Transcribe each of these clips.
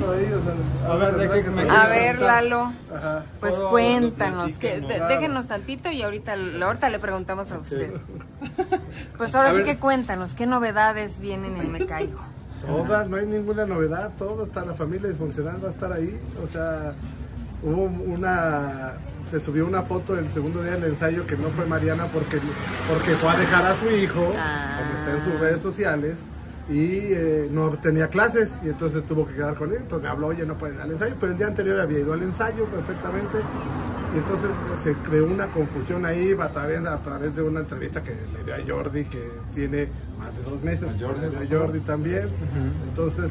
hablando ahí, o sea, a ver, Lalo. Ajá. Pues cuéntanos, déjenos tantito y ahorita le preguntamos a usted. Pues ahora sí que cuéntanos, ¿qué novedades vienen en Me Caigo? Todas, no hay ninguna novedad, todo está, la familia disfuncional va a estar ahí, o sea, se subió una foto el segundo día del ensayo que no fue Mariana porque fue a dejar a su hijo, como está en sus redes sociales, y no tenía clases, y entonces tuvo que quedar con él, entonces me habló, oye, no puede ir al ensayo, pero el día anterior había ido al ensayo perfectamente, y entonces se creó una confusión ahí a través de una entrevista que le dio a Jordi, que tiene más de 2 meses, a Jordi también, entonces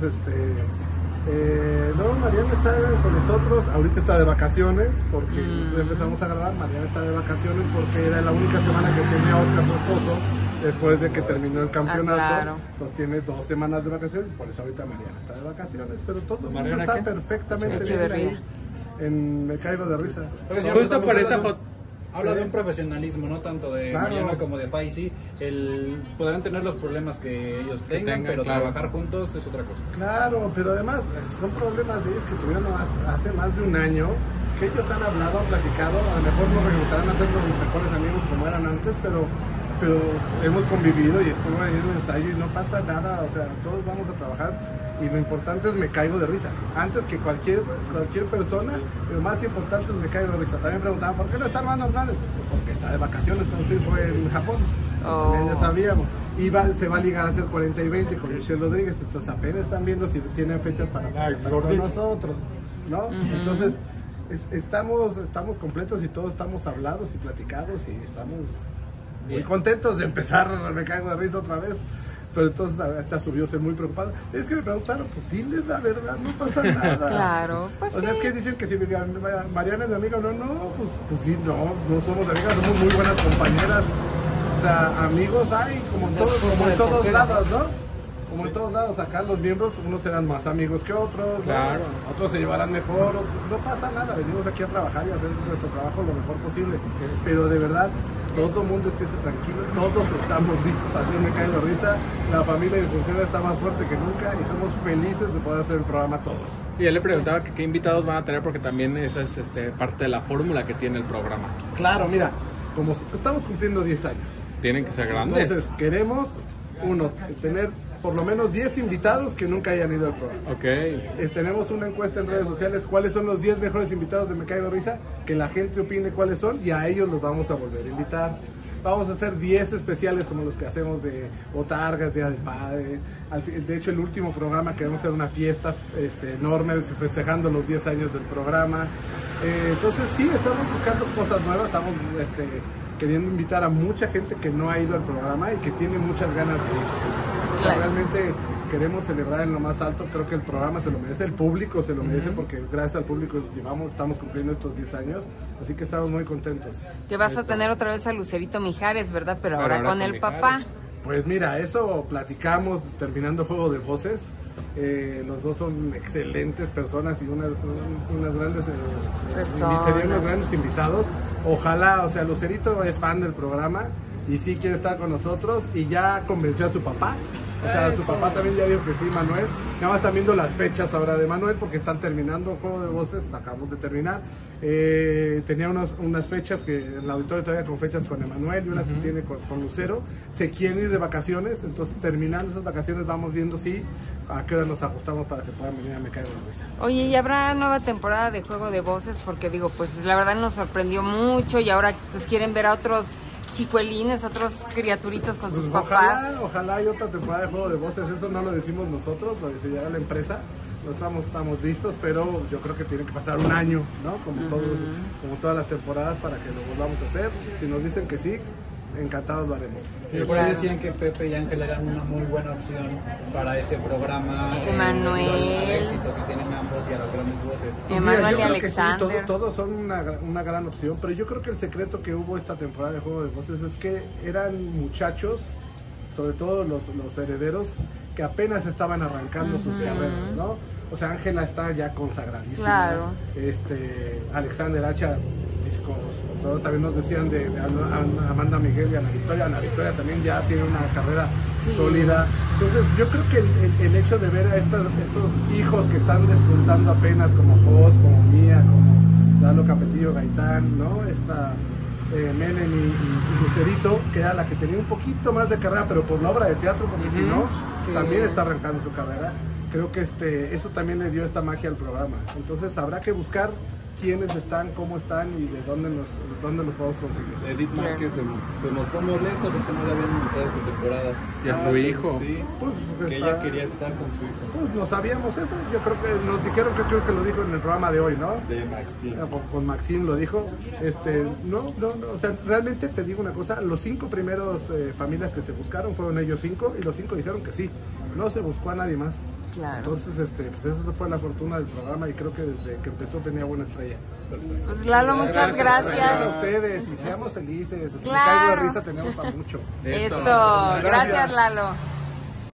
no, Mariana está con nosotros, ahorita está de vacaciones, porque empezamos a grabar, Mariana está de vacaciones porque era la única semana que tenía Oscar, su esposo, después de que terminó el campeonato, claro. Entonces tiene 2 semanas de vacaciones, por eso ahorita Mariana está de vacaciones, pero todo el mundo está perfectamente bien ahí, en Me Caigo de Risa. Justo por esta foto. Habla de un profesionalismo, no tanto de Mariana como de Faisy. Podrán tener los problemas que ellos tengan, pero trabajar juntos es otra cosa. Claro, pero además son problemas de ellos que tuvieron hace más de un año, que ellos han hablado, han platicado, a lo mejor no regresarán a ser los mejores amigos como eran antes, pero hemos convivido y estuve ahí en el ensayo y no pasa nada, o sea, todos vamos a trabajar y lo importante es Me Caigo de Risa, antes que cualquier persona, lo más importante es Me Caigo de Risa. También preguntaban, ¿por qué no está Armando Hernández? Porque está de vacaciones con su hijo en Japón, ya sabíamos, y se va a ligar a hacer 40 y 20 con Michelle Rodríguez, entonces apenas están viendo si tienen fechas para estar con nosotros, ¿no? Entonces, estamos completos y todos estamos hablados y platicados y estamos muy contentos de empezar Me Caigo de Risa otra vez. Pero entonces ahorita subió, ser muy preocupado. Es que me preguntaron, pues diles la verdad, no pasa nada. Claro, pues o sea, es que dicen que si Mariana es mi amiga o no, pues sí, no somos amigas, somos muy buenas compañeras. O sea, amigos hay, como en todos lados, ¿no? Como en todos lados, acá los miembros, unos serán más amigos que otros, claro. ¿no? Otros se llevarán mejor, no pasa nada, venimos aquí a trabajar y a hacer nuestro trabajo lo mejor posible. Pero de verdad, todo el mundo esté tranquilo, todos estamos listos para hacer Me Caigo de Risa, la familia de Disfuncional está más fuerte que nunca y somos felices de poder hacer el programa todos. Y él le preguntaba que qué invitados van a tener, porque también esa es parte de la fórmula que tiene el programa. Claro, mira, como estamos cumpliendo 10 años. Tienen que ser grandes. Entonces queremos, tener por lo menos 10 invitados que nunca hayan ido al programa. Ok. Tenemos una encuesta en redes sociales, cuáles son los 10 mejores invitados de Me Caigo de Risa, que la gente opine cuáles son y a ellos los vamos a volver a invitar. Vamos a hacer 10 especiales como los que hacemos de Botargas, Día del Padre. De hecho, el último programa queremos hacer una fiesta enorme festejando los 10 años del programa. Entonces sí, estamos buscando cosas nuevas, estamos queriendo invitar a mucha gente que no ha ido al programa y que tiene muchas ganas de ir. O sea, realmente queremos celebrar en lo más alto, creo que el programa se lo merece, el público se lo merece, porque gracias al público estamos cumpliendo estos 10 años, así que estamos muy contentos. Que vas a tener otra vez a Lucerito Mijares, ¿verdad? Pero ahora con el papá. Pues mira, eso platicamos terminando Juego de Voces. Los dos son excelentes personas y unas grandes serían unos grandes invitados. Ojalá, o sea, Lucerito es fan del programa y sí quiere estar con nosotros y ya convenció a su papá. O sea, su papá también ya dijo que sí, Manuel. Nada más están viendo las fechas ahora de Manuel porque están terminando Juego de Voces, acabamos de terminar. Tenía unas fechas que en el auditorio todavía con fechas con Emanuel y unas que tiene con Lucero. Se quieren ir de vacaciones, entonces terminando esas vacaciones vamos viendo a qué hora nos ajustamos para que puedan venir a Me Caigo de Risa. Oye, ¿y habrá nueva temporada de Juego de Voces? Porque digo, pues la verdad nos sorprendió mucho y ahora pues quieren ver a otros chicuelines, otros criaturitos con sus papás. Ojalá hay otra temporada de Juego de Voces, eso no lo decimos nosotros, lo decidirá la empresa. No estamos listos, pero yo creo que tiene que pasar un año, ¿no? Como todas las temporadas para que lo volvamos a hacer. Si nos dicen que sí, encantados lo haremos. Y por ahí decían que Pepe y Ángel eran una muy buena opción para ese programa. Emanuel. El éxito que tienen ambos y a las grandes voces. Emanuel y Alexander. Sí, todos son una gran opción, pero yo creo que el secreto que hubo esta temporada de Juego de Voces es que eran muchachos, sobre todo los herederos, que apenas estaban arrancando sus carreras, ¿no? O sea, Ángela está ya consagradísima. Claro. Alexander Hacha discos. Todos también nos decían de Amanda Miguel y Ana Victoria. Ana Victoria también ya tiene una carrera sólida. Entonces yo creo que el hecho de ver a estos hijos que están despuntando apenas, como Jos, como Mía, como Lalo Capetillo Gaitán, ¿no? Menem y Lucerito, que era la que tenía un poquito más de carrera, pero por la obra de teatro, porque si no, también está arrancando su carrera. Creo que eso también le dio esta magia al programa. Entonces habrá que buscar quiénes están, cómo están y de dónde los podemos conseguir. Edith Márquez se mostró molesta porque no la habían invitado esta temporada. Y a su hijo. Sí, Pues, que ella quería estar con su hijo. Pues no sabíamos eso. Yo creo que nos dijeron, que creo que lo dijo en el programa de hoy, ¿no? De Maxim. Con Maxim lo dijo. No, o sea, realmente te digo una cosa, los 5 primeros familias que se buscaron fueron ellos 5 y los 5 dijeron que sí. No se buscó a nadie más. Claro. Entonces, pues esa fue la fortuna del programa y creo que desde que empezó tenía buena estrella. Perfecto. Pues Lalo, muchas Gracias a gracias. ustedes y seamos felices. Claro. Caigo de risa tenemos para mucho. Eso, gracias Lalo.